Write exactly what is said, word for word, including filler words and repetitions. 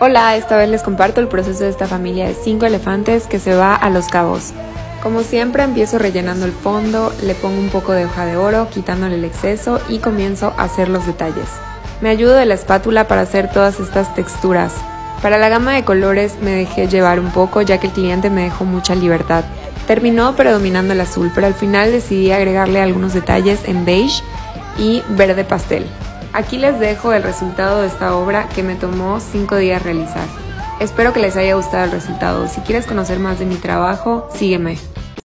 Hola, esta vez les comparto el proceso de esta familia de cinco elefantes que se va a Los Cabos. Como siempre empiezo rellenando el fondo, le pongo un poco de hoja de oro, quitándole el exceso y comienzo a hacer los detalles. Me ayudo de la espátula para hacer todas estas texturas. Para la gama de colores me dejé llevar un poco ya que el cliente me dejó mucha libertad. Terminó predominando el azul, pero al final decidí agregarle algunos detalles en beige y verde pastel. Aquí les dejo el resultado de esta obra que me tomó cinco días realizar. Espero que les haya gustado el resultado. Si quieres conocer más de mi trabajo, sígueme.